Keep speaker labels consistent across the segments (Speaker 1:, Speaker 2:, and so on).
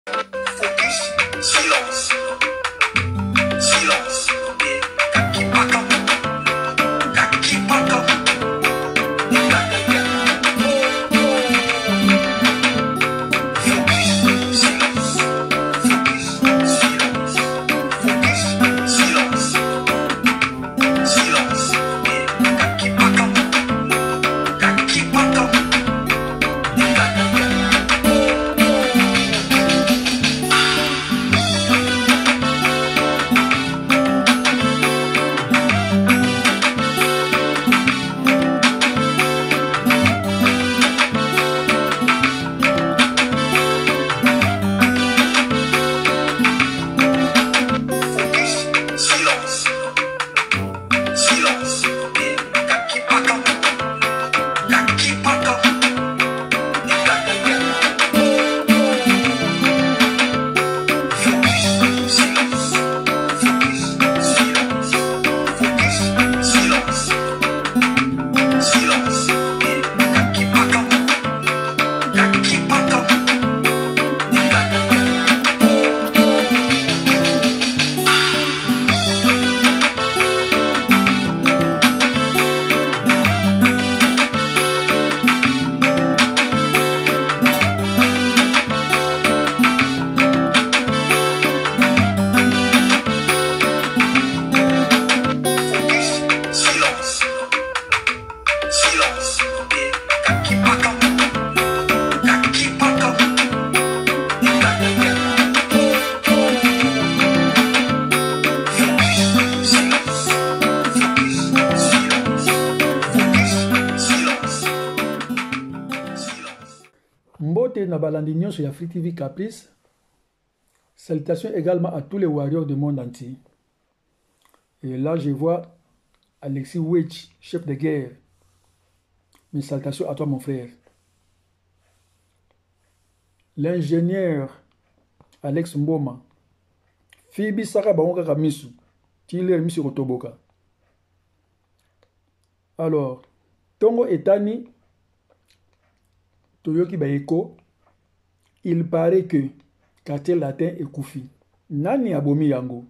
Speaker 1: Mbote na balandignon sur Afrique TV Caprice. Salutations également à tous les warriors du monde entier. Et là, je vois Alexis Witch, chef de guerre. Mes salutations à toi, mon frère. L'ingénieur Alex Mboma. Fibi Saka Baonga Kamisu. Tiller Misu Rotoboka. Alors, Tongo Etani. Toyoki Baeko. Il paraît que quartier latin est Koufi. Nani abomi yango.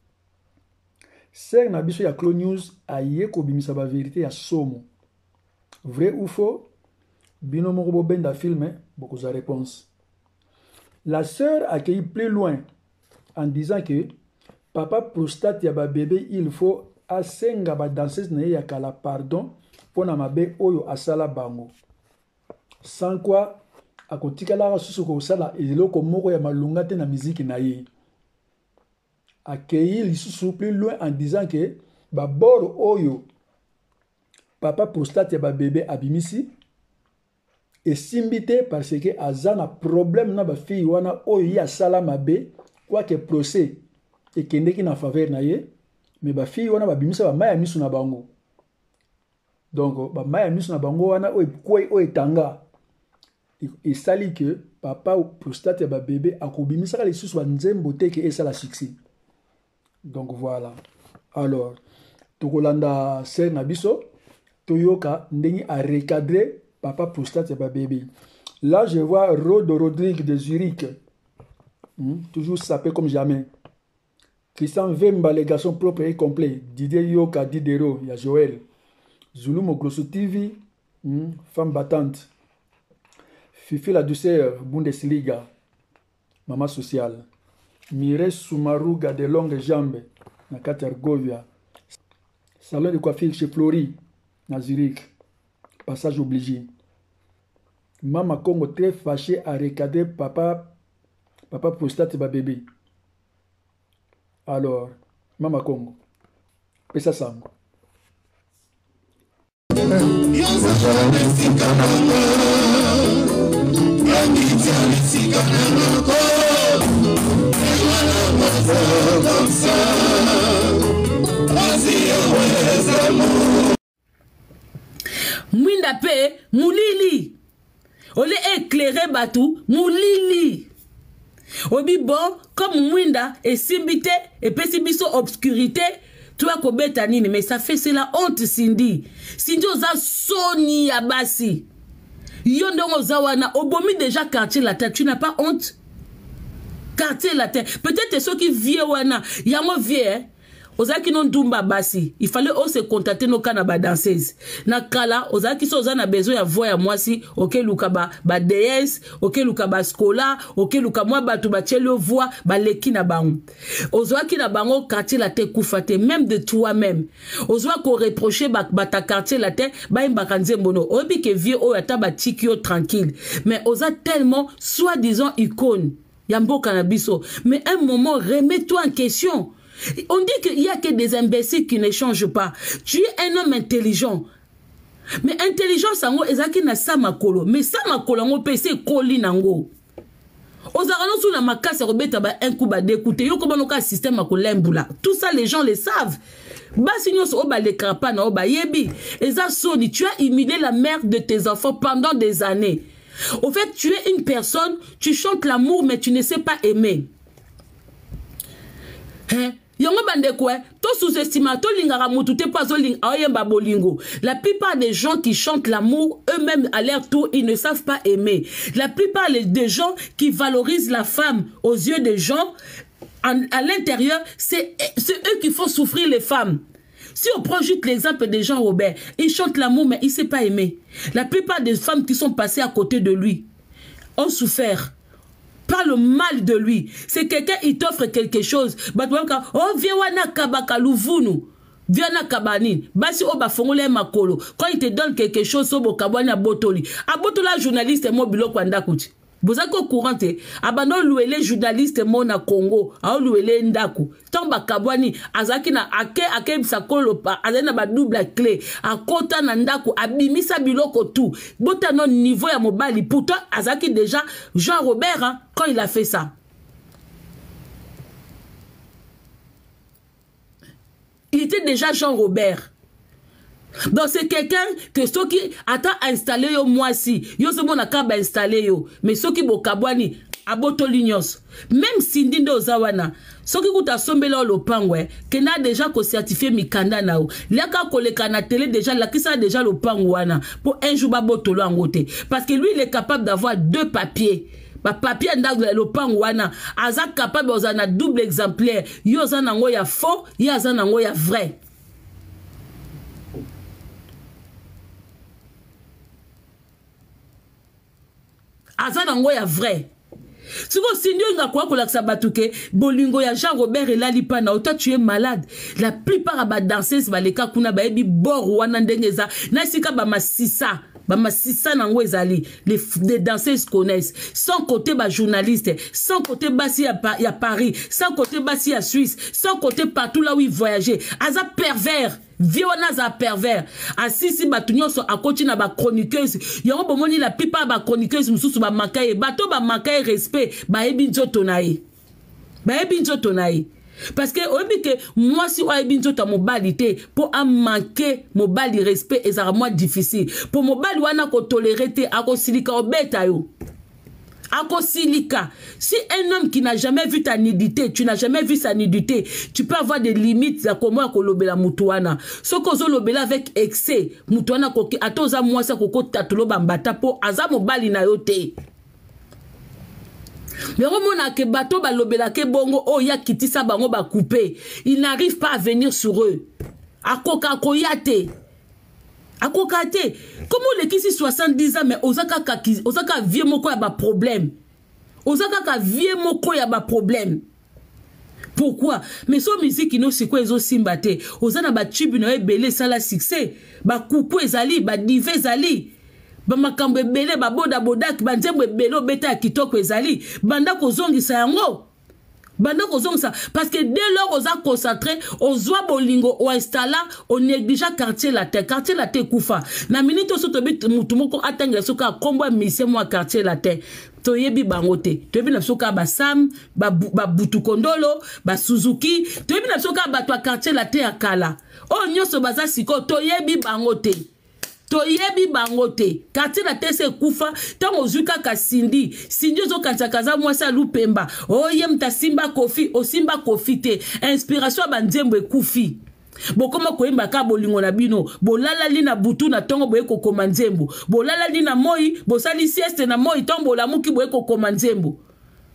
Speaker 1: Ser na biso ya Clo News aye ko bimisa ba vérité ya somo. Vrai ou faux? Bino moko benda filme beaucoup de réponses. La sœur a cueilli plus loin en disant que papa prostate ya ba bébé il faut asenga ba danseuse na ya kala pardon pour na mabe oyo asala bango. Sans quoi akotikala susu ko sala eloko moko ya malunga te na musique na ye. Accueillir lisusu plus loin en disant que babor oyo papa prostate ya ba bébé abimisi et simbité parce que azana problème na ba fille wana oyo ya sala mabe quoi que procès et kendeki na faveur na ye mais ba fille wana babimisa ba maya misu na bango. Donc ba maya misu na bango wana oyo quoi oyo tanga et sali que papa prostate ya ba bébé akobimisa les sous nzembo te que ça la succès. Donc voilà. Alors, tokolanda ser nabiso toyoka ndeni a recadrer papa prostate ya ba bébé. Là je vois Rod Rodrigue de Zurich. Toujours sapé comme jamais. Christian Vemba, les garçons propres et complets. Didier Yoka, Didero, il y a Joël. Zulu Mogrosso TV, femme battante. Fifi la douceur, Bundesliga, maman sociale. Mireille Soumaruga de longues jambes, na Katergovia. Salon de coiffure chez Flori, na Zurich. Passage obligé. Maman Congo très fâché à recadrer papa prostate ba bébé. Alors, Maman Congo, pesa sango.
Speaker 2: Mwinda pe mulili. Ole éclairer batou mulili. Obi bon comme Mwinda et simbité et pessibiso obscurité. Tu as kobeta nini mais ça fait c'est la honte Cindy. Cindy oza soni abasi. Yondongo zawana obomi déjà quartier la tête, tu n'as pas honte? quartier latin peut-être ceux qui viennent wana yango vieux ozaki non dumba basi il fallait se contacter nos canaba danseuses na kala ozaki so ozana besoin ya voix ya mwasi OK luka ba DS OK luka ba skola OK luka mwa batu ba tchelo voix ba leki na bango ozwaki na bango quartier latin kufate même de toi-même ozwa ko reprocher ba ta quartier latin ba imbaka nzembono obi ke vieux o ata ba tikio tranquille mais oza tellement soi-disant icône ya mboka na biso mais un moment remets-toi en question. On dit qu'il n'y a que des imbéciles qui ne changent pas. Tu es un homme intelligent. Mais intelligence, c'est na samakolo. Mais samakolo, on peut se coller nango. Ozarano sous la macasse, Robeta ba un coup ba d'écouter. Yo comment on a système à kolembula. Tout ça, les gens le savent. Basignos oba le krapana oba yebi. Eza soni, tu as humilié la mère de tes enfants pendant des années. Au fait, tu es une personne, tu chantes l'amour, mais tu ne sais pas aimer. Hein? Yongo bande quoi? To sous-estima, to lingara mutu te pas ling ayemba bolingo. La plupart des gens qui chantent l'amour, eux-mêmes à leur tour, ils ne savent pas aimer. La plupart des gens qui valorisent la femme aux yeux des gens, à l'intérieur, c'est eux qui font souffrir les femmes. Si on prend juste l'exemple des Jean Robert, ils chantent l'amour, mais ils ne savent pas aimer. La plupart des femmes qui sont passées à côté de lui ont souffert. Parle mal de lui. C'est quelqu'un, il t'offre quelque chose. Oh, viens wana kabaka luvunu. Viens na kabani. Basi oba fongole makolo. Quand il te donne quelque chose, sobo kabwana botoli. A botola journaliste mo bilo kwanda kuti. Bozako courante. Abano louele journaliste mo na Congo. A louele ndaku. Tamba kabwani. Azaki na ake sakolo pa. Azena ba double clé. A kota na ndaku. Abimisa biloko tout. Bota non niveau ya mobali. Pourtant, Azaki déjà, Jean Robert, hein, quand il a fait ça. Il était déjà Jean Robert. Donc c'est quelqu'un que ceux qui attend installer yo moi si yo se mon akaba installer yo mais ceux qui bokabwani abotolinyos même Cindy ndo zawana ceux qui kuta sombela lopangwe kena déjà ko certifier mikanda nao leka koleka na télé déjà la kisa déjà lopangwana pour un jour ba botolo angote parce que lui il est capable d'avoir deux papiers. Ba papier ndago lopangwana aza capable ozana double exemplaire yo zana ngo ya faux ya zana ngo ya vrai. Azanango ya vrai. Si vous signez nga kwa kolaksa batuke bolingo ya Jean Robert elali pana autant tu es malade. La plupart ba danseuses ba leka kuna ba ebi bor wana ndengeza na sika ba masisa. Bama sisa nango ezali les danseuses connaissent sans côté ba journaliste sans côté basi ya Paris sans côté basi ya Suisse sans côté partout là où ils voyageaient aza pervers viona za pervers asisi batunyo so akoti na ba chroniqueuse yango bomoni la plupart ba chroniqueuse mususu ba makaye bato ba makaye respect ba ebi nzoto nae parce que obi que moi si oyebi nzoto mobali te pour a manquer mobali respect et ça moi difficile pour mobali wana ko tolérer te akosilika obeta yo akosilika. Si un homme qui n'a jamais vu ta nudité, tu n'as jamais vu sa nudité, tu peux avoir des limites à comment kolobela mutuana. So kozo lobela avec excès, mutuana ko atoza mwasa koko tatulo bambata po aza mobali na yote. Mais on a que bateau ba lobela ke bongo oh ya kitisa bango ba couper. Il n'arrive pas à venir sur eux. Akoka koyate. Akokate. Comment les qui 70 ans mais osaka vieux moko ya ba problème. Osaka ka vieux moko ya ba problème. Pourquoi? Mais son musique ino c'est quoi ezo simbate. Osana ba tube na ebele sala succès. Ba kuku ezali, ba dive ezali. Ba makambo ebele ba boda boda ki ba nzembo ebele obeta kitoko ezali. Banda kozongisa yango. Parce que dès lors on a concentré on zoa bolingo on installa on néglige quartier latin koufa na minute so to bit mutumoko atanga soka kombo mission moi quartier latin to yebi bangote to yebi na soka ba Sam ba butu kondolo ba Suzuki to yebi na soka ba to quartier latin akala o nyoso baza siko to yebi bangote toyebi bangote quartier la tese kufa tango zuka ka Cindy zo kansakaza mwasa lupemba oye mta simba kofi o simba kofi te inspiration banzembo ekufi bokoma koyemba ka bolingo na bino bolala li na butu na tongo boye kokoma nzembo bolala li na moi bosali sieste na moi tombo la muki boye kokoma nzembo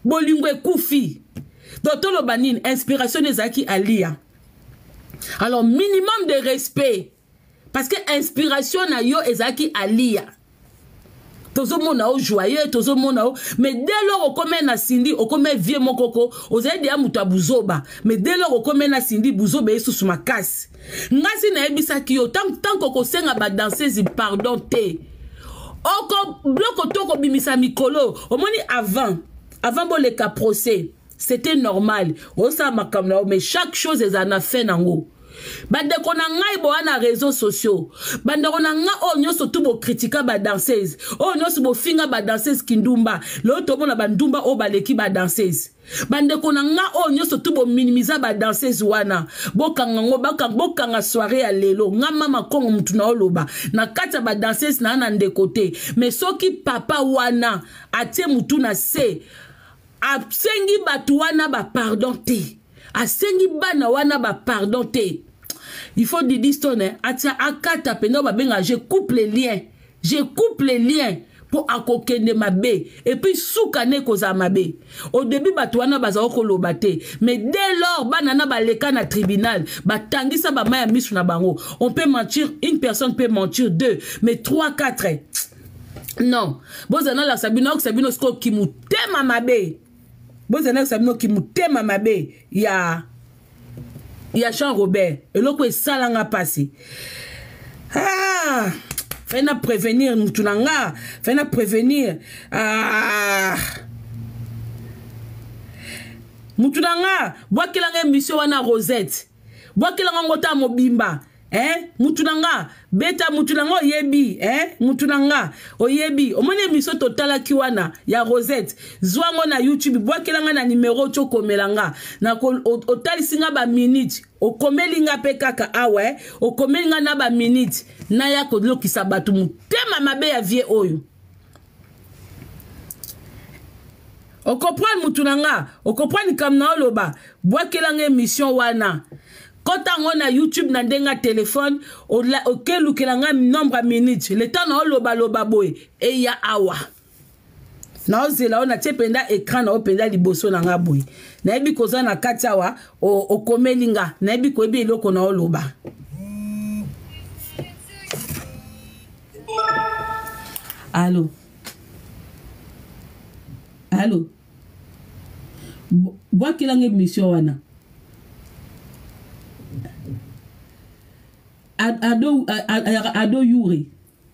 Speaker 2: bolingo ekufi donc toloba nini inspiration ezalaki alia alors minimum de respect parce que inspiration na yo ezalaki alia tozomona o joyeux tozomona o mais dès lors okome na sindi okome vie mokoko ozali dia mutu abuzoba mais dès lors okome na sindi buzoba esusu makasi ngasi na ebisaki yo tant koko senga ba danseuse pardon te oko bloko toko bimisa mikolo omoni avant boleka procès c'était normal osa makamna mais chaque chose ezana fait nango bandeko na ngai bo na réseaux sociaux bandeko na nga o nyoso tu bo critika ba danseuse o nyoso bo finga ba danseuse kindumba lo to mona bandumba o baleki ba danseuse bandeko na nga o nyoso tu bo minimiser ba danseuse wana bokanga ngo bokanga soirée ya lelo nga mama kongo mutu na oloba na kata ba danseuse na ndeko te mais soki papa wana atie mutu na se asengi batu wana ba pardon te asengi bana wana ba pardon te il faut dire l'histoire atia akata pendo ba benga je coupe les liens pour akokende mabe et puis soukane koza mabe au début batu wana bazao koloba te mais dès lors banana baleka na tribunal batangisa ba maya misu na bango on peut mentir une personne peut mentir 2 mais 3 4 non bozana la sabino sko ki mutema mabe bozana sabino ki mutema mabe ya Jean Robert eloko esalanga pasi fena prévenir mutunanga fena prévenir mutunanga bwakilanga émission wana Rosette bwakilanga ngota mobimba mutunanga beta mutunanga oyebi mutunanga oyebi omoni émission totala kiwana ya Rosette zwango na YouTube bwakelanga na numéro chokomelanga na otalisinga ba minute okomelinga pe kaka awe okomelinga na ba minute na ya kolokisa batu mutema mabe ya vie oyo okoprendre mutunanga okoprendre comme na oloba bwakelanga émission wana quand on a YouTube na ndenga téléphone okelukelanga nombre de minutes le temps na loba boy et ya awa na ozela ona tependa écran na openda liboso na nga boy na ebi koza na katawa okomelinga na ebi ko ebi eloko na oloba Allô bwakelanga émission wana Ado Yuri.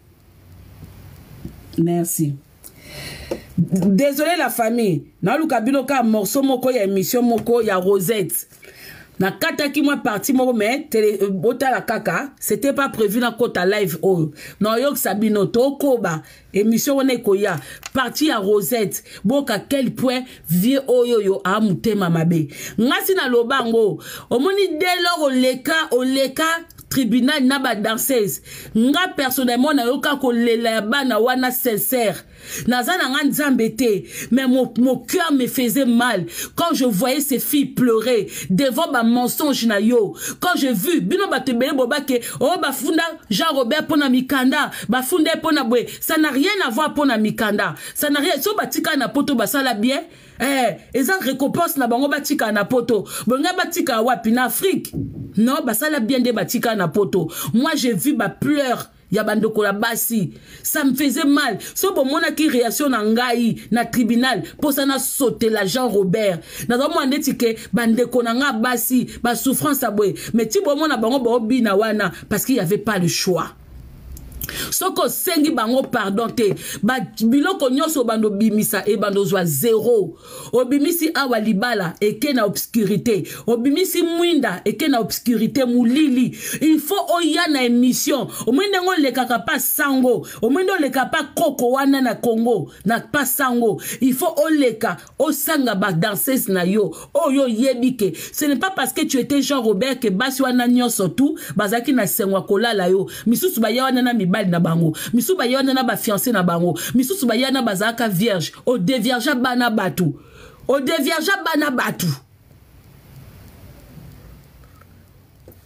Speaker 2: Merci. Désolé la famille. Na luka binoka morceau moko ya émission moko ya Rosette. Na kata ki moi parti moko mais bota la kaka, c'était pas prévu na kota live oh. Na yok sabino to koba émission wana koya parti ya Rosette. Boka quel point vie oyo a mutema mabe. Ngasi na lobango. Omoni dès lors oleka tribunal na ba danseuse nga personnellement na yoka ko lela bana wana sincère nazana nga nzambe te mais mon cœur me faisait mal quand je voyais ces filles pleurer devant ba mensonge na yo quand j'ai vu bino batebele bobake o bafunda Jean Robert pona mikanda bafunda pona bwe ça n'a rien à voir pona mikanda ça n'a rien so batika na poto basala bien eza récompense na bango batika na poto bonga batika wapi na Afrique non basala bien de batika na poto moi j'ai vu ba pleurs ya bandoko la basi ça me faisait mal so bon mona ki réaction na ngai na tribunal pour ça na sauter la Jean Robert na mo ndetike bandeko na nga basi ba souffrance abwe mais ti bon mona bango ba obina wana parce qu'il y avait pas le choix soko sengi bango pardon te ba biloko nyonso bando bimisa e bando zwa zéro obimisi awa libala eke na obscurité obimisi mwinda eke na obscurité mulili il faut oya na émission omwende ngo lekaka pa sango omwende leka pa koko wana na Congo na pa sango il faut oleka osanga ba danseuse na yo oyo yebike ce n'est pas parce que tu étais Jean Robert que basi wana nyonso tout bazaki na sengwa kolala yo misusu ba wana na mibali na bango misu ba yana na ba fiancé na bango misusu ba yana bazaka vierge o dévierge bana batu oko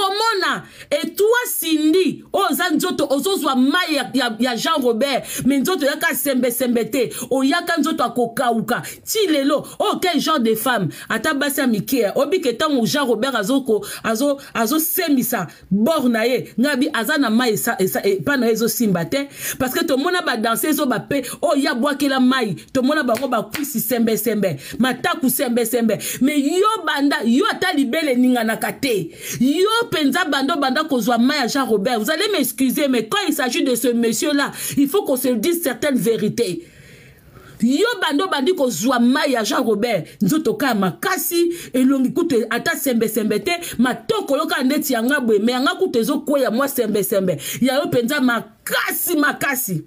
Speaker 2: komona et toi Cindy oza nzoto ozozwa mai ya Jean Robert mais nzoto yaka sembete oyaka nzoto akokauka ti lelo quel genre de femme ata basi mikea obike tango Jean Robert azo semisa borna ye ngabi azana mai pana ezo simbate parce que to mona ba danser zo ba pe ya boakela mai to mona bango ba kwisi sembe mataku sembe mais yo banda yo ata libele ninga na kate yo penza banda kozwa mai à Jean Robert. Vous allez m'excuser mais quand il s'agit de ce monsieur là il faut qu'on se dise certaines vérités. Yo bandi kozwa mai à Jean Robert nzoto ka makasi elongi kute ata sembe te matoko loka ndeti yanga bwe me yanga kute zo koya moi sembe ya yo penza makasi.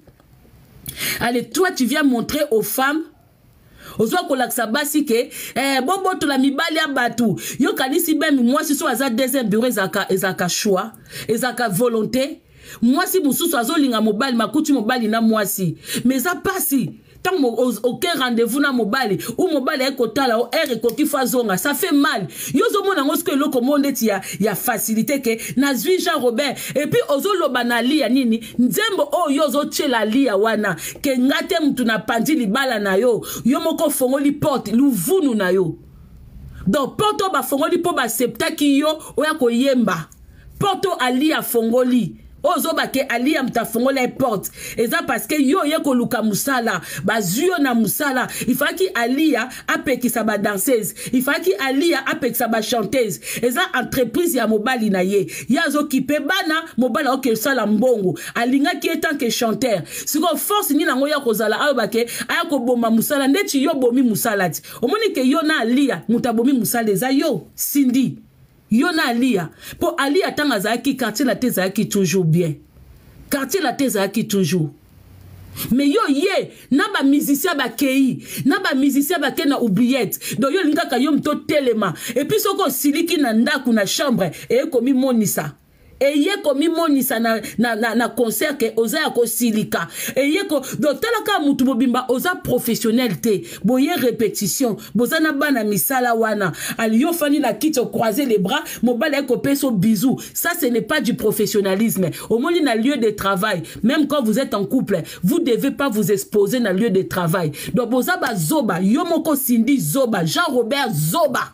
Speaker 2: Allez, toi tu viens montrer aux femmes ozwa kolaksa basi ke bobo to la mibali ya batu yo kanisi bemi moi si so aza deuxième bureau ezaka choix ezaka volonté moi si mususu azolinga mobali makuti mobali na moi si mais ça passe tant aucun rendez-vous na mobali ou mobali ekotala o ekoki fazonga ça fait mal yo zo mona ngosko eloko monde ti ya facilité ke na zui Jean Robert et puis ozoloba na lia nini nzembo yo zo tshela lia wana ke ngate mtu na pandi libala na yo moko fongoli porte luvunu na yo donc porto ba fongoli po ba septa ki yo oya koyemba porto alia fongoli ozoba ke alia mtafongola porte eza parce que yo yeko luka musala bazuyo na musala il faut ki alia apekisa ba danseuse il faut ki alia apekisa ba chanteuse eza entreprise ya mobali na ye yazo kipe bana mobali oke sala mbongo alinga ki etant que chanteur siko force ni nango ya kozala ayo bake aya ko bomba musala ndeti yo bomi musala ti omoni ke yo na alia mutabomi musala eza yo Cindy yo na alia po alia tanga zaki quartier la teza qui toujours bien quartier la teza qui toujours mais yo ye na ba musicien ba kei na ba musicien ba ke na oubliette donc yo lingaka yo mto telema et puis soko siliki na ndaku na chambre et komi monisa eye komi monisa na concert ke oza ya ko silika eye ko donc talaka mutu bobimba oza professionnel te boye répétition bozana bana misala wana aliyo fani na kito croiser les bras mobala ko peso bisou ça ce n'est pas du professionnalisme au moins na lieu de travail même quand vous êtes en couple vous devez pas vous exposer na lieu de travail donc bozaba zoba yo moko Cindy zoba Jean Robert zoba.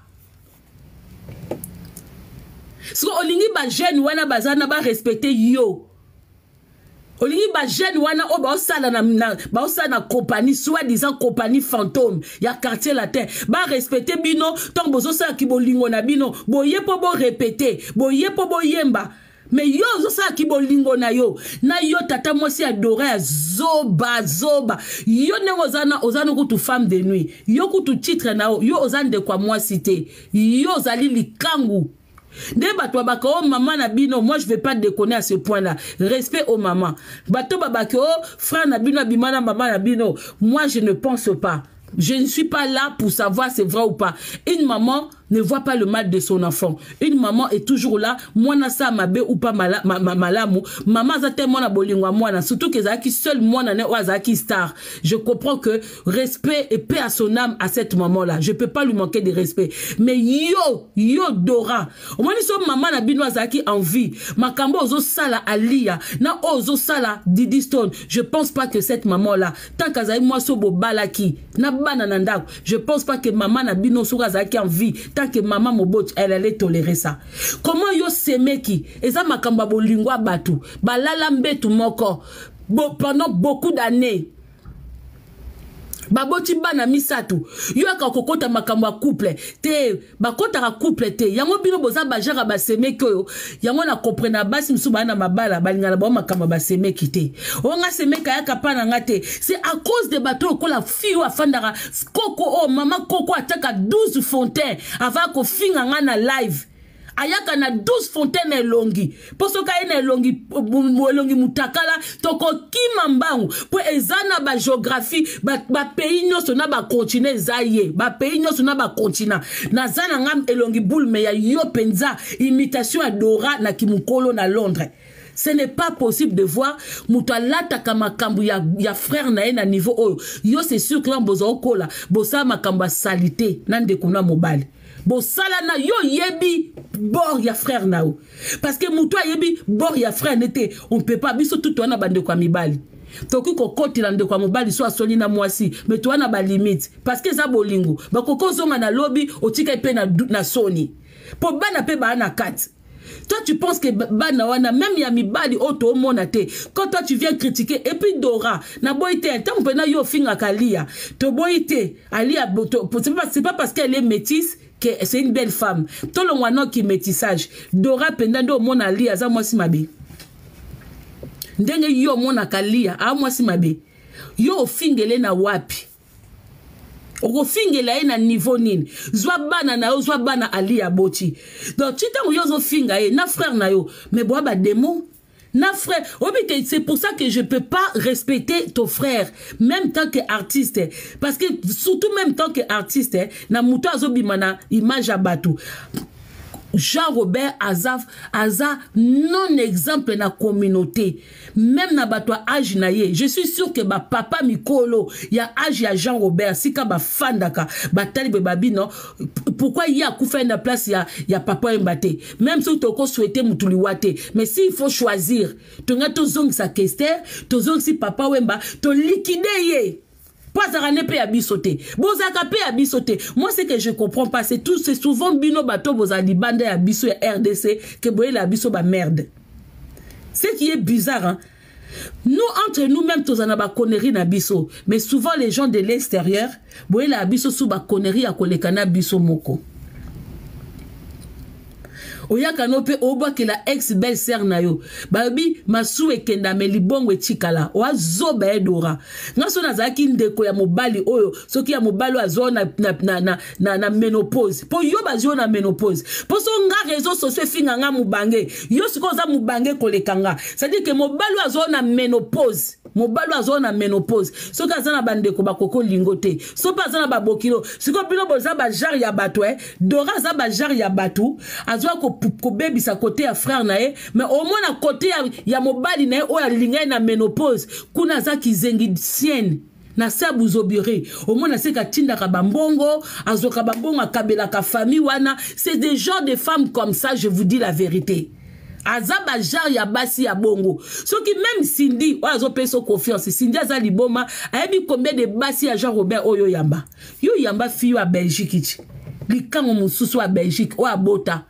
Speaker 2: So olingi ba jeune wana bazana ba respecter yo. Olingi ba jeune wana o ba osala na compagnie soi-disant compagnie fantôme ya quartier latin ba respecter bino tant bozo sa ki bolingo na bino boye po bo répéter boye po bo yemba mais yo zo sa ki bolingo na yo tata mwasi adoré zoba yo ne ozana kutu femme de nuit yo kutu titre na yo ozane de kwa mwasi te yo zali likangu. Bato babako maman na bino, moi je vais pas déconner à ce point là. Respect aux mamans. Bato babako frère na bino bimana maman na bino, moi je ne pense pas. Je ne suis pas là pour savoir c'est vrai ou pas. Une maman ne voit pas le mal de son enfant. Une maman est toujours là. Moi na sa mabe ou pas malamu. Maman zate moi na bolingwa moi na surtout que zaki seul moi na ne zaki star. Je comprends que respect et paix à son âme à cette maman là. Je peux pas lui manquer de respect. Mais yo Dora. Au moins so maman na bino zaki en vie. Makambo ozo sala alia na ozo sala Didi Stone. Je pense pas que cette maman là tant qu'azai moi so bo balaki na bana nanda. Je pense pas que maman na bino so zaki en vie. Que maman Mobot elle allait tolérer ça. Comment yo semeki eza makamba bolingwa batu balala mbetu moko pendant beaucoup d'années baboti bana misatu yo akakokota makambo couple te bakota ka couple te yango bino boza bajara basemeki oyo yango na comprendre basi msu bana mabala balingana ba makambo basemeki te onga semeka yaka pana ngate c'est à cause de bateau ko la fille afandara koko mama koko ataka 12 fontaines avant ko finga ngana live ayaka na 12 fontaines elongi posoka ina elongi mutakala toko kimambangu po ezana ba géographie ba pays nyoso na ba continent zaye ba pays nyoso na ba continent na zana ngam elongi boule me ya yo penza imitation adora na kimukolo na Londres. Ce n'est pas possible de voir mutalata kama kambu ya frère na na niveau oyo. Yo c'est sûr que bozo kola bosa makamba salité nande kuna mobile. Bosala na yo yebi bord ya frère na o. Parce que muto yebi bord ya frère n'était on peut pas biso tout wana bande kwa mibali. Toki kokoti lande kwa mobali so asoli na mwasi mais to wana ba limite parce que za bolingo ba koko zonga na lobby otika pe na soni. Po bana pe ba na kat. Toi, tu penses que Banawana, même Yamibadi, Oto, Monate, quand toi tu viens critiquer, et puis Dora, na boite, tant que yo finga Kalia, to boite, Alia, c'est pas parce qu'elle est métisse que c'est une belle femme. Tout le monde qui métissage. Dora, pendant mon alia, za moi si mabe. Ndenge yo mon Kalia, a moi si mabe. Yo fingele na wapi. Oko fingela na niveau nini zwa bana na yo zwa bana ali aboti donc tu t'en yo zo finga na frère na yo mais bois ba démon na frère obite c'est pour ça que je peux pas respecter ton frère même tant que artiste parce que surtout même tant que artiste na muto azobimana image abatu Jean-Robert Azaf non exemple na communauté même na batwa âge na ye je suis sûr que ba papa Mikolo ya âge ya Jean-Robert sika ba fandaka ba talibe babi non pourquoi il y a koufa na place ya papa Mbate même si tu ko souhaiter mutuli wate mais si il faut choisir to nga to zong sa kester to zong si papa Wemba to liquider ye. Pas à ne pas abisoter. Bozaka pe abisoter. Moi, ce que je comprends pas, c'est souvent bino bateau bozali bande abiso et RDC que boye la abiso ba merde. Ce qui est bizarre, hein. Nous, entre nous-mêmes, tous en a ba connerie na biso. Mais souvent, les gens de l'extérieur, boye la abiso sous ba connerie à kolekana biso moko. Oya kanope oba ke la ex belle sœur na yo babi masu ekenda me libongo etikala wa zoba edora ngaso nazaki ndeko ya mobali oyo soki ya mobali azona na menopause po yo bazio na menopause po so nga réseaux sociaux finga nga mubange yo siko za mubange kolekanga c'est à dire que mobali azona menopause mobali azona menopause soki azana bandeko bakoko lingote so pa azana babokilo siko bilo boza ba jar ya bato dora za ba jar ya batu azwa ko baby sa côté ya frère nae mais au moins na côté ya mobali nae o ya linga na menopause kuna za kizengi sienne na sabu zobire au moins na seka tinda ka bambongo azoka bambongo akabela ka famille wana c'est des genres de femmes comme ça je vous dis la vérité. Azaba jar ya basi ya bongo. So qui même Cindy, ou azo peso confiance. Cindy aza liboma, ayebi combien de basi ya Jean-Robert Oyo Yamba. Yo Yamba fiyo a Belgique ichi. Likango mususu a Belgique, ou a Bota.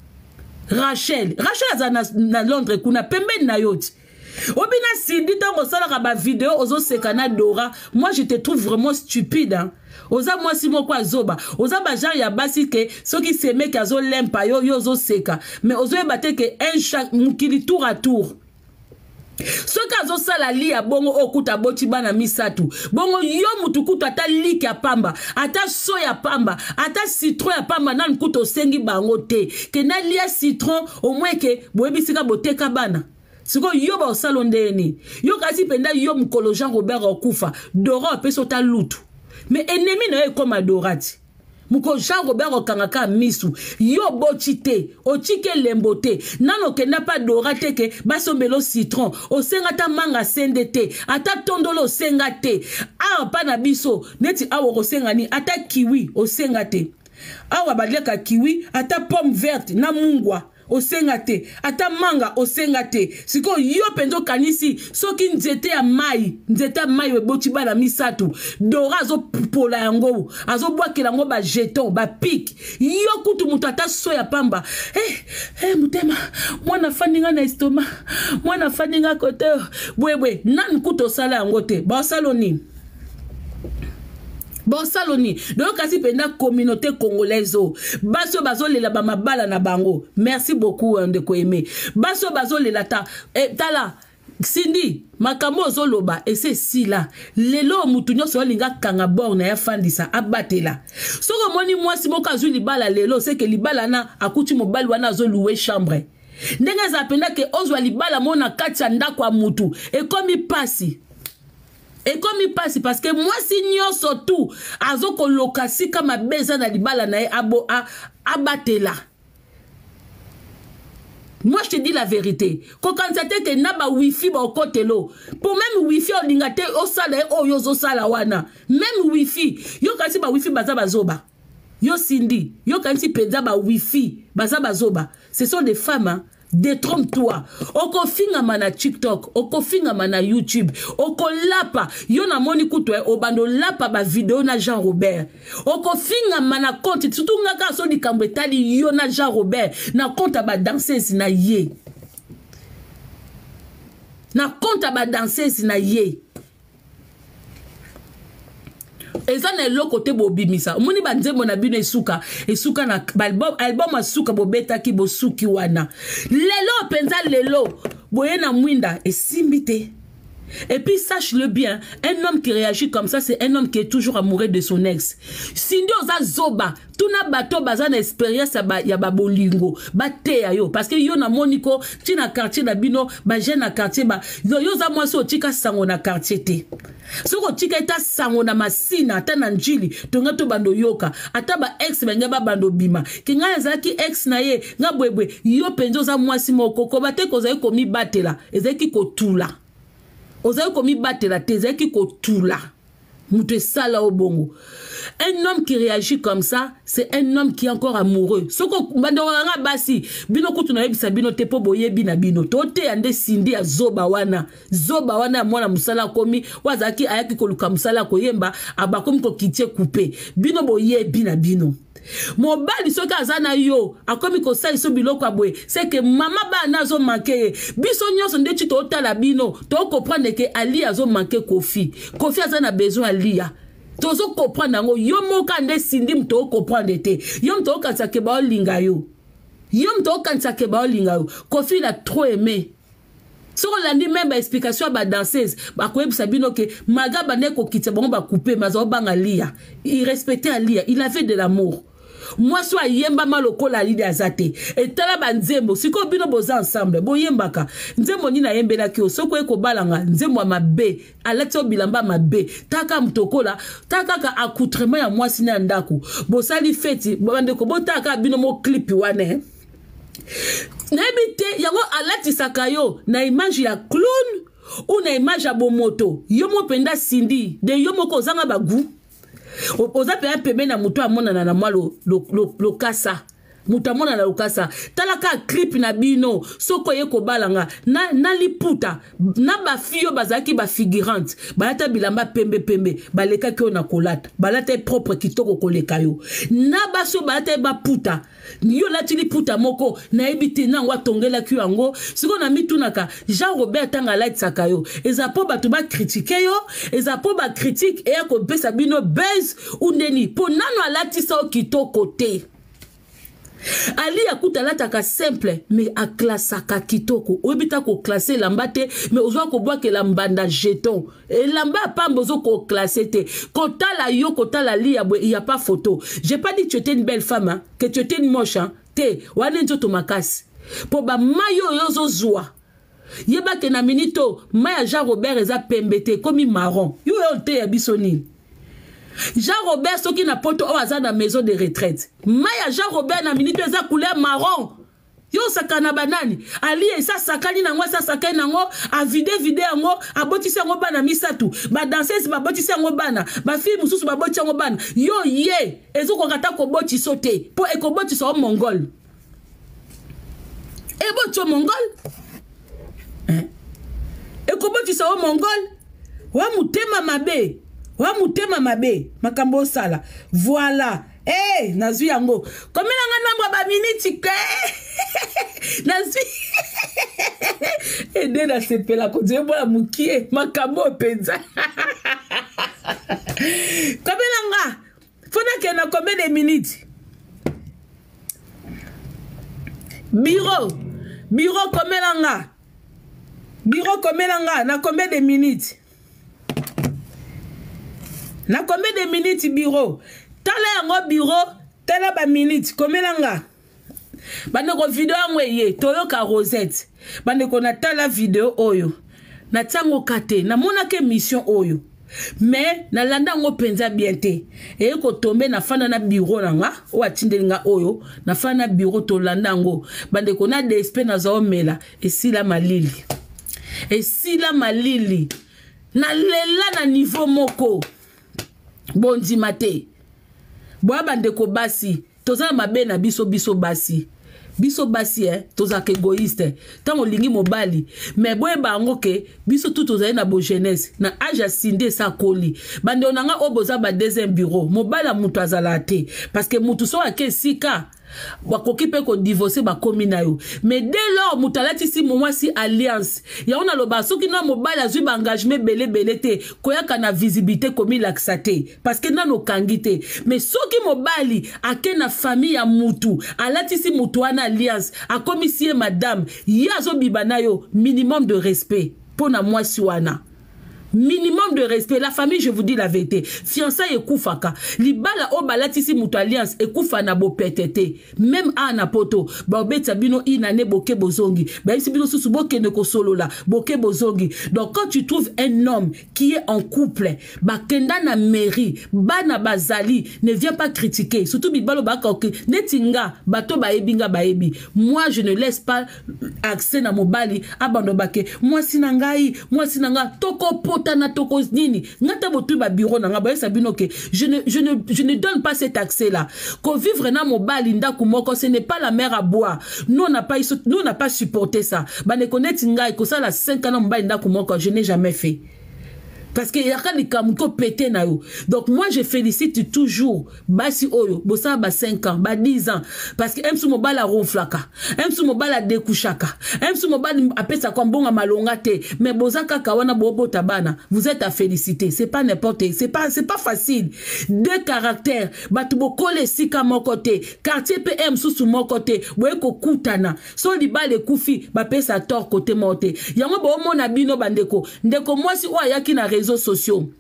Speaker 2: Rachel aza na Londres kuna pembe na yoti. Obina Cindy tango sala ba vidéo ozo sekana Dora. Moi je te trouve vraiment stupide hein. Oza moi si moko azoba oza ba jar ya basi ke soki seme ka zo lempa yo zo seka mais ozo ebate ke un chaque mukili tour à tour soki azo sala li ya bongo okuta boti bana misatu bongo yo mutukuta ata liki ya pamba ata so ya pamba ata citron ya pamba na nkuto sengi bango te ke na lia citron au moins ke boyebisika boteka bana siko yo ba osalo ndeni yo kasi penda yo mukolo Jean-Robert okufa Dora peso ta lutu mais ennemi na yo comme Adorati muko Jean-Robert okangaka misu yo bochite ochike lembote nano kenda pa Dora teke basombelo citron osenga ta manga sendete ata tondolo osenga te awa pa na biso neti awa osenga ni ata kiwi osenga te awa baliaka kiwi ata pomme verte na mungwa osenga te ata manga osenga te siko yo penzo kanisi soki nzete ya mai weboti bana misatu Dora azo pola yango azo bwakela yango ba jeton ba pic yo kutu mutu ata so ya pamba mutema mwana faninga na estoma mwana faninga kote bwebwe nan kutu sala yango te ba saloni bon saloni donc kasi penda communauté congolaise baso bazolela ba mabala na bango merci beaucoup ndeko aimé baso bazolela ta tala Cindy makambo ozoloba et c'est si là lelo mutu nyonso linga kanga borna ya fandisa abatela soko moni mwasi moko azwi libala lelo c'est que libala na akuti mobali wana azoluwe chambre ndenge za penda ke ozwa libala mona kati ya ndako ya mutu et comme il passe. Et comme il passe, parce que moi, si nous surtout, azoko lokasi kama beza na libala na abo abatela. Moi, je te dis la vérité. Quand ça te n'a pas wifi au côté l'eau. Pour même wifi, on l'ingate au sala o yozo sala wana. Même wifi. Yo kansi ba wifi baza bazoba. Yo Cindy. Yo kansi peda ba wifi baza bazoba. Ce sont des femmes, hein. Détrompe-toi. Oko finga mana TikTok, oko finga mana YouTube, oko lapa. Yo na moni kutu obando lapa ba vidéo na Jean Robert. Oko finga mana compte surtout ngaka so di kambetali yo na Jean Robert na compte ba danseuse na ye. Na compte ba danseuse na ye. Eza na lo côté bobimisa omoni banzembo na bino esuka na album asuka bobeta ki bosuki wana lelo penza lelo boye na mwinda esimbite. Et puis sache-le bien, un homme qui réagit comme ça, c'est un homme qui est toujours amoureux de son ex. Sindi oza zoba, tuna bato bazana expérience ya babolingo, bate yo parce que yo na moniko, ti na quartier na bino, ba jeune na quartier ba yo za mwasi otika sango na quartier te. Soko tika eta sango na masina ata na njili, tonga to bando yoka, ata ba ex benga ba bando bima. Kinga ezaki ex na ye, nga bwebwe, yo penzo za mwasi moko ko bate ko za ko mi batela, ezaki ko tula. Ozayo komi batela tezaki ko tula. Mute sala au bongo. Un homme qui réagit comme ça, c'est un homme qui est encore amoureux. Soko bandoranga basi, bino kutuna yebisa bino tepo boye bina bino. Tote ande Cindy ya zoba wana. Zoba wana mwana musala komi, wazaki ayaki koluka musala koyemba, abakomi ko kitie coupe. Bino boye bina bino. Mobali soki azana yo akomi ko sa iso biloko aboye c'est que mama ba nazo manquer biso nyonso ndeti to tala bino to comprendre que Ali azo manquer Kofi azana besoin alia tozo comprendre ngo yo moka nde Cindy mto comprendre te yo mto kansa ke ba linga yo Kofi il a trop aimé. Soko landi même explication ba danseuse ba koyebisa bino ke maga bane ko kitse bon ba couper mazo banga lia il respectait Alia, il avait de l'amour. Moi soit yemba malokola lidi azate et tala banzembo siko bino boza ensemble boyembaka nzembo ni na yembela ki soko eko balanga nzembo mabe alexo bilamba mabe taka mtokola taka ka accoutrement ya mwasi na ndako bosali feti bande ko botaka bino mo clip wane Nebite yango alati sakayo na image ya clown ou na image ya bomoto yomo penda Cindy de yomo ko zanga bagu oza pe pembe na muto amona na mwa lo kasa muto amona na lokasa talaka clip na bino soko yeko balanga na liputa na ba fio bazaki ba figurante balata bilamba pembe baleka ki na kolata balata propre kitoko koleka yo na baso balata ba puta yo lati liputa moko na ebite na ngwa tongela ki yango siko na mitunaka Jean Robert tanga light sakayo ezapo batu ba critiquer yo ezapo ba critique e ko pesa bino buzz ou neni po nano alati sa kitoko te. Ali akuta lataka simple mais a classaka kitoko obita ko classer lambate mais ozo ko boa ke lambanda jeton et lamba pa mbozo ko classer te kotala yo kotala li il y a pas photo. J'ai pas dit que tu étais une belle femme hein, que tu étais une moche hein. Te wane nzoto makasi po ba mayo yozo zwa yeba ke na minito maya Jean Robert eza pembete komi marron yo te ya bisoni Jean Robert soki na poto o aza na maison de retraite maya Jean Robert na minute eza couleur marron yo sakana banani Ali esa sakani nango esa sakani nango a vide yango a botisi yango bana misatu ba danseuse ba botisi yango bana ba fille mususu ba botisi yango bana yo ye ezo ko kata ko botisi sote po e ko botisi o mongol e botisi o mongol e ko botisi o mongol wa mutema mabe makambo sala voilà nazwi yango komela ngana ba minute ke nazwi ede na sepela ko je bola mukie makambo penza komela nga fona ke na combien de minutes bureau komela nga na combien de minutes na combien de minutes bureau tala yango bureau tala ba minutes komela nga bande ko video ngweye toyoka Rosette bande ko na tala video oyo na tango kate na mona ke mission oyo mais nalanda ngo penza bien te e ko tomber na fana na bureau nanga o atindelinga oyo na fana na bureau to landa ngo bande ko na DSP na zo mela esila malili na lela na niveau moko bondi mate boa bande ko basi toza mabe na biso basi toza ke égoïste tant olingi mobali mais boye bango ke biso tout toza na bo jeunesse na âge asinde sa koli bande onanga oboza ba deuxième bureau mobala mutu azala te parce que mutu so ake sika bakoki pe ko divorcer ba komi na yo mais dès lors mutalati si moi si alliance ya ona loba soki na mobali azui ba engagement belé te koyaka na visibilité komi laxate parce que nano kangite mais soki mobali ake na famille ya mutu alati si mutu ana alliance akomi si madame yazo bibana yo minimum de respect pona moi si wana minimum de respect. La famille, je vous dis la vérité. Fiançailles et koufaka. Libala o balatisi mutu alliance et koufa na bo petete. Même ana poto. Ba obeta bino inane boke bozongi. Ba isi bino susu boke neko solo la. Boke bozongi. Donc quand tu trouves un homme qui est en couple, ba kenda na mairie, ba na bazali, ne viens pas critiquer. Surtout bibalo ba koki. Netinga, bato ba ebinga ba ebi. Moi, je ne laisse pas accès na mobali. Abando bake. Moi sinangai, toko poto. Na toko nini ngata botu ba bureau na ngaba sabino ke je ne donne pas cet accès là ko vivre na mobali ndaku moko ce n'est pas la mer à boire nous on n'a pas supporté ça ba ne connaître ngai ko ça la 5 ans mobali ndaku moko je n'ai jamais fait parce que yaka likamko pété na yo. Donc moi je félicite toujours basi oyo bosa ba 5 ans ba 10 ans parce que emsu mobala ronflaka emsu mobala dekouchaka emsu mobala apesa kwa mbonga malonga te mais bozaka kawana bobo tabana vous êtes à féliciter c'est pas n'importe c'est pas facile deux caractères batu bokole sika moko te quartier PM sous mon côté boyeko kutana so libale kufi ba pesa tort côté monté yango bo mona bino bandeko ndeko moi si o yaki na réseaux sociaux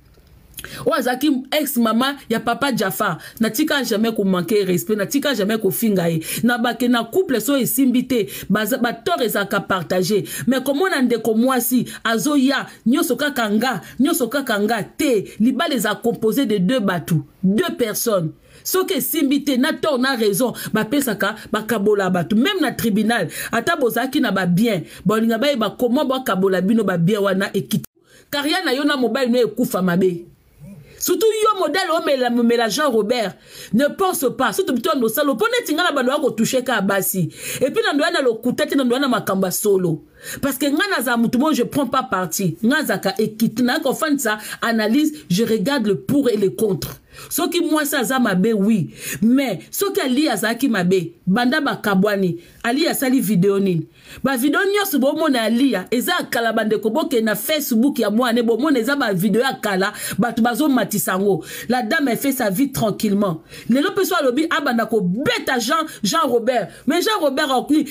Speaker 2: Ouazaki ex-maman, ya papa Jafar. Natika jamais ko manquer respect, natika jamais ko fingaye. Na bake na couple so esimbité, ba tort ezaka partager. Mais comment on ndeko moi si azoya, nyosoka kanga te, liba les a composé de deux batou, deux personnes. So que simbité na tort na raison, ba pesaka ba kabola batu même na tribunal, ata bozaki na ba bien. Bolinga ba comment ba kabola bino ba bien wana ekiti. Car ya na yona mobile no ekufa mabe. Surtout yo modèle o mela Jean Robert ne pense pas surtout plutôt no salo pone tingala bando ko toucher ka basi et puis na lo kutete na na makamba solo parce que ngana za mutu bon je prends pas parti ngazaka ekitna ko fansa analyse je regarde le pour et le contre. Ce qui moi ça za mabe oui mais ce qui ali azaki mabe banda ba kabwani ali asali vidéo nini ba vidéo nyos bo mona ali eza kala bande ko boke na Facebook ya moi ne bo mona eza ba vidéo ya kala batu bazo matisango la dame fait sa vie tranquillement les autres soit lobby abanda ko beta Jean Robert mais Jean Robert okli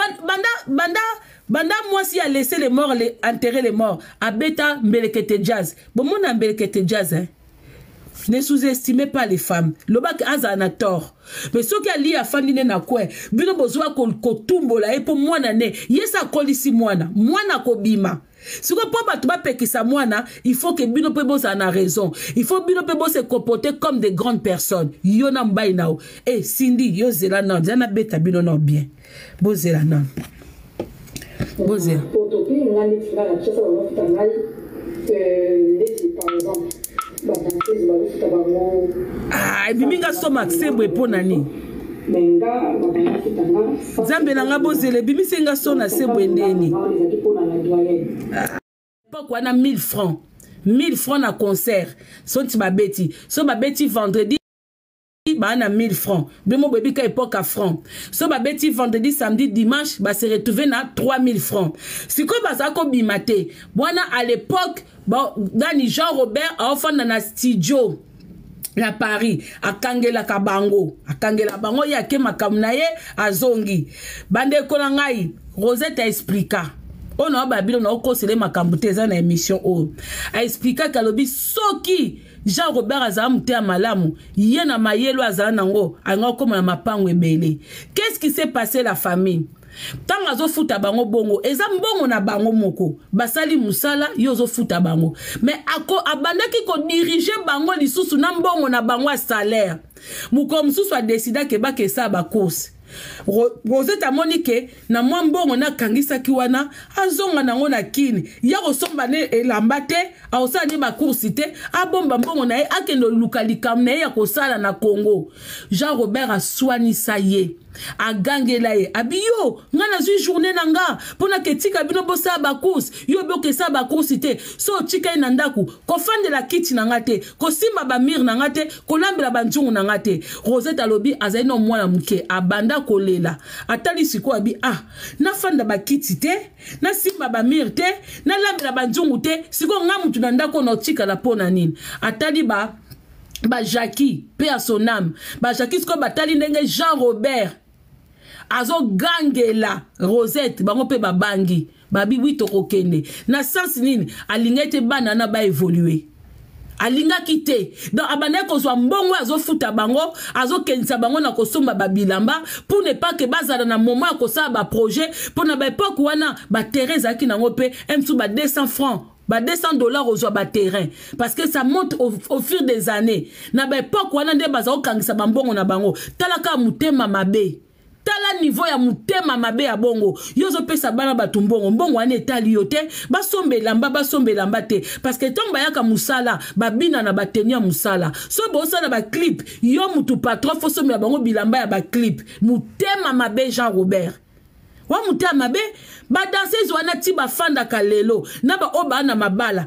Speaker 2: banda moi si a laissé les morts enterrer les morts a beta mbelekete jazz bo mona mbelekete jazz hein. Ne sous-estimez pas les femmes. Le bac a un tort. Mais ce qui a lié à Fandine na quoi? Bino bozwa ko tumbola et pour moi nané. Yesa kolisi mwana. Mwana ko bima. Si vous pouvez pas pekisa mwana, il faut que bino pebo ça a raison. Il faut bino pebo se comporter comme des grandes personnes. Yona mbay nao. Eh Cindy yo zela non. Diana beta bino non bien. Bo zela non. Bo zela.
Speaker 3: Par exemple.
Speaker 2: Ah, biminga soma sembo eponani. Zambe na ngabo zele bimisenga sona sembo endeni. Pourquoi na 1000 francs? 1000 francs na concert. Son ti babeti. So babeti vendredi ba na 1000 francs. Bemo bebi ka époque à francs. So babeti vendredi, samedi, dimanche, ba se retrouver na 3000 francs. Si ko bazako bimate. Bwana à l'époque bon, Dani Jean Robert a offert dans un studio à Paris, à Kangela Kabango, à Kangela Bango, il y a que ma kamnaye à Zongi. Bande Kolangai, Rosette a expliqué. On a babilo na okosele makambuteza na émission o. A expliqué kalobi soki Jean Robert azamute amalamu, yena mayelo azana ngo, anga comme na mapango ebele. Qu'est-ce qui s'est passé la famille? tanga zo futa bango bongo eza mbongo na bango moko basali musala yo zo futa bango mais abandaki ko diriger bango lisusu na mbongo na bango a salaire muko mususu a décida ke ba ke sa ba course Rosette amoni ke na mwa mbongo na kangisa ki wana azonga nango na kini ya kosomba ne elamba te aosala ni ba course te abomba mbongo na ye akendo luka likam na ye ya kosala na Congo. Jean Robert aswanisa ye agangela ye abiyo nga na zwi journée nanga pona ke tika bino bosa ba course yo boke sa ba course te so tika na ndaku ko fandela kiti nanga te ko simba ba mir nanga te ko lambela ba nzungu nanga te. Rosette alobi azali no mwana muke abanda kolela atali siko abi na fanda ba kiti te na simba ba mir te na lambela ba nzungu te siko nga mutu na ndako no tika la pona nini atali ba Jackie paix à son âme ba Jackie siko batali ndenge Jean Robert azo gangela Rosette bango pe babangi babi wito kokende na sens nini alingete bana na ba évoluer alinga kite donc abane ko zo mbongo azo futa bango azo kenisa bango na kosomba babilamba pour ne pas que bazala na moment ko sa ba projet pour na ba époque wana ba Teresa ki nango pe msu ba 200 francs ba $200 aux ba terrain parce que ça monte au fil des années na ba époque wana nde baza okangisa bambongo na bango talaka mutema mabe tala niveau ya mutema mabe ya bongo yozo pesa bana batumbongo mbongo ane etali yo te basombe lamba te parce que tomba yaka musala babina na batenia musala so bosala ba clip yo mutu patron fo sombe bango bilamba ya ba clip mutema mabe Jean Robert wa mutema mabe ba danseuse wana ti ba fanda kalelo na ba oba na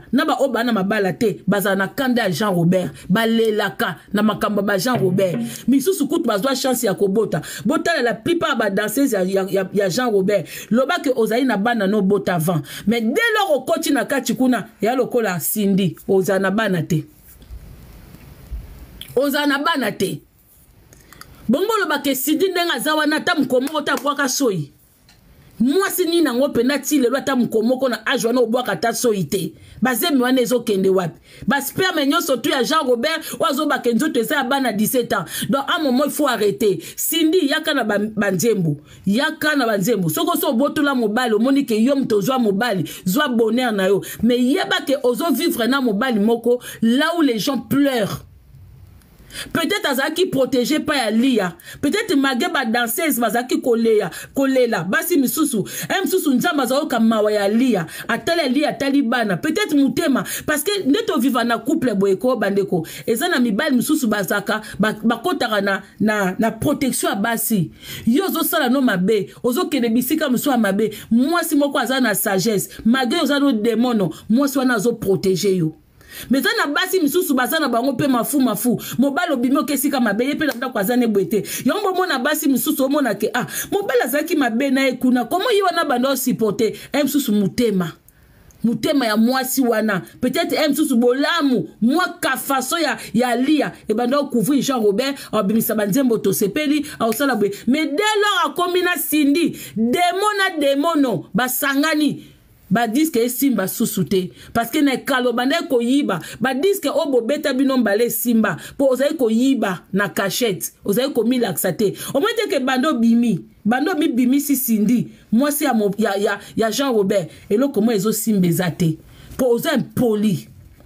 Speaker 2: mabala te baza na kanda Jean Robert balelaka na makambo ba Jean Robert misusu kutu bazwa chance ya kobota bota la plupart ba danseuse ya Jean Robert loba ke ozali na bana no bota avant mais dès lors okoti na kati kuna ya lokola Cindy ozana bana te bongo loba ke Cindy ndenga zawana ta mkomo ta bwaka soyi moi si ni nango pena ti lelo ata mukomoko na ajwana obwaka ta soite bazemi wana ezokende wapi ba sperme nyonso tu ya Jean Robert wazo bakenzo te za bana 17 ans donc à un moment il faut arrêter. Cindy yaka na banzembo soko so botola mobali omoni ke yo mtozwa mobali zwa bonheur na yo mais yeba ke ozo vivre na mobali moko là où les gens pleurent. Peut-être azaki protégé par ya lia. Peut-être mageba danseuse bazaki kolela. Basi misusu. Misusu nzamba zao kamawa ya lia. Atale lia talibana. Peut-être mutema. Parce que neto viva na couple boyeko bandeko. Ezana mibali misusu bazaka. Bakotara na protection à basi. Yozo sala no mabe. Ozo kenebisika msuwa mabe. Moi si moko azana sagesse. Magé ozano démono. Moi si wana zo protéger yo. Mais ça na basi misusu bazana bango pe mafu mobalo bimo kesika mabeye pe na kwa zane bwete yombo mona basi misusu omona ke mobala zaki mabe na ekuna komo yiwana bando supporter msusu mutema ya mwasi wana peut-être msusu bolamu mwa kafaso ya lia e bando couvrir Jean Robert obimisa banzembo to sepeli ausala bwe mais dès lors akomina Cindy démono basangani ba disque simba susute parce que na kalobande ko yiba ba disque obo beta bino mbale simba po ozai ko yiba na cachette ozai ko milaxate o mwete ke bando bimi si Cindy moi c'est ya Jean Robert et lo comment ezo simbezate po ozai impoli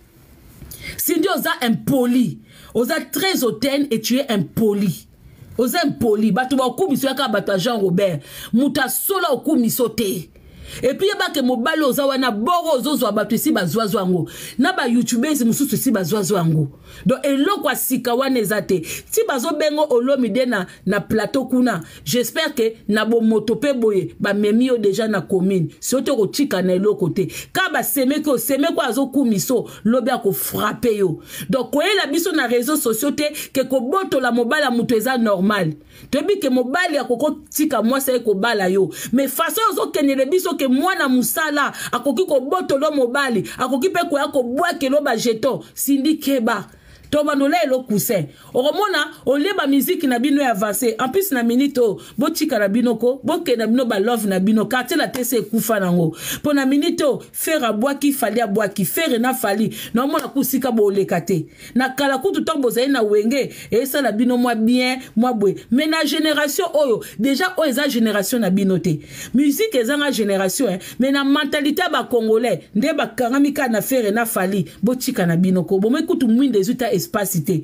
Speaker 2: Cindy oza impoli oza très hautaine et tu es impoli oza impoli batu ba okumiso yaka batu Jean Robert muta sola okumiso te. Et puis yaba ke mobali ozawana boro ozozo abatu si bazwazo ango na ba youtubers mususu si bazwazo ango donc eloko asika wana ezate si bazo bengo olomide na plateau kuna j'espère que na bo moto pe boye ba memi yo déjà na commune soto ko tika na eloko te ka ba seme ko azo kumiso lobi ako frapper yo donc ko ela biso na réseaux sociaux te ke ko boto la mobali muto eza normal tebi ke mobali akoko tika moi c'est ko bala yo mais façon ozo kenele biso ke mwana musala akoki ko botolo mobali akoki pe ko ya ko bwakelo ba jeton Cindy keba to bandola elo coussin oromona oleba musique na bino avancé en plus na minito botika na binoko boke na bino ba love na bino quartier la tese kufa nango po na minito faire à bois qui fallait à bois qui faire na fali na mona kusika bo lekate na kala kutu to bozali na wenge et ça la bino moi bien moi bwe mais na génération oyo déjà o eza génération na binote musique ezanga génération hein mais na mentalité ba congolais nde ba karamika na faire na fali botika na binoko bo mekutu mwinde zuta espacité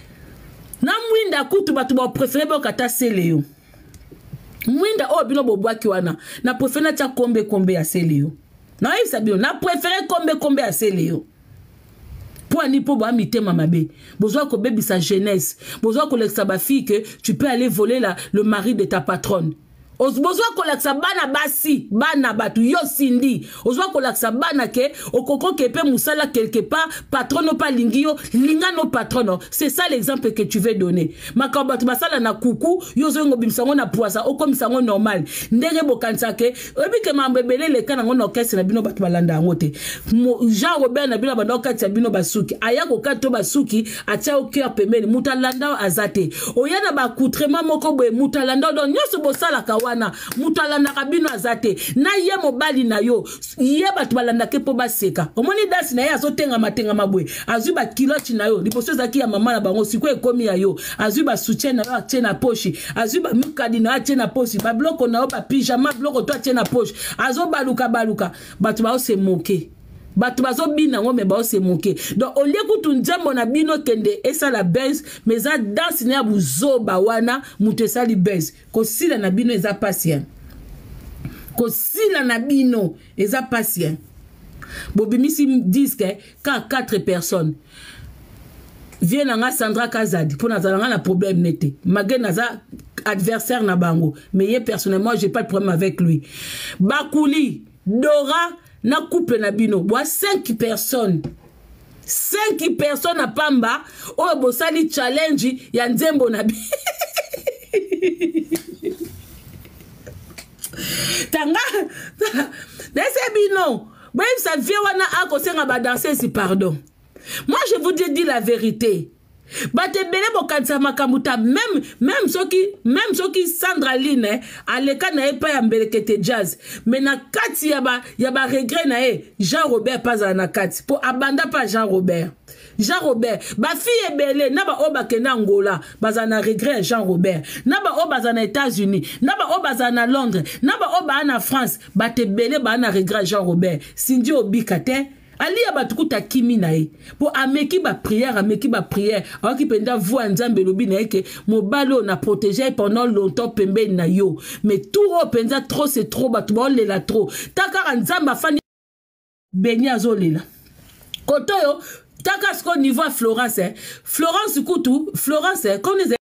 Speaker 2: na mwinda kutu batu ba préférer ba kata seleo mwinda o bino bo bwaki wana na préférer tia kombe ya seleo na isa bio na préférer kombe ya seleo pour ni po ba mitema mabe besoin ko bebi sa jeunesse besoin ko leksa ba fille que tu peux aller voler le mari de ta patronne besoin ko leksa bana basi bana batu yo sindi besoin ko leksa bana ke okoko ke pe musala quelque part patron no pas lingio linga no patron c'est ça l'exemple que tu veux donner makamba tu basala na kuku yo zongo bimsango na poisa okomisango normal ndenge bokanisa ke obi ke mambebele le kana ngo na orchestre na bino batu balanda ngote Jean Robert na bino bando kati bino basuki aya ko kato basuki atia au cœur pembeni mutalanda azate oyana ba coutrement moko boye mutalanda don nyoso bosala kawana mutalanda kabino azate na ye mobali na yo ye batu balanda ke po baseka omoni dance na ye azotenga matenga mabwe azu ba kilochi na yo liposo zaki ya mama na bango siko ekomi ya yo azu ba soutien na yo atie na poche azu ba mukadi na atie na poche ba bloko na yo ba pyjama bloko to atie na poche azo baluka batu ba se moquer batu bazo bina ngome ba se moquer donc au lieu kutu nzambo na bino kende esa la base mais za danse na buzoba wana mutesali base ko sila na bino eza patient ko sila na bino eza patient bobimisi disque ka 4 personnes viennent nga Sandra Kazadi pour nazalanga na problème nete magé naza adversaire na bango mais ye personnellement j'ai pas de problème avec lui Bakuli Dora na couple na bino bois 5 personnes à pamba o bosali challenge ya nzembo na bi tanga laissez bino bon ça vient wana ako senga ba danser si pardon moi je vous dis la vérité batebele bokanisa makamuta même soki Sandra Line aleka na epa ya mbelekete jazz mais na kati ya ba regret na Jean Robert pas na kati po abanda pas Jean Robert ba fille ebele na ba obakena Angola bazana regret Jean Robert na ba obazana États-Unis na ba obazana Londres na ba obana France batebele ba na regret Jean Robert Cindy Obikate ali ya batukuta kimi na ye po ameki ba prière aki penda voix nzambe lobi na yeke mobalo na protéger pendant longtemps pembe na yo mais tout penza trop c'est trop batu ba lela trop taka nzamba fani beni azolela koto yo taka sko niveau Florence kutu Florence comme les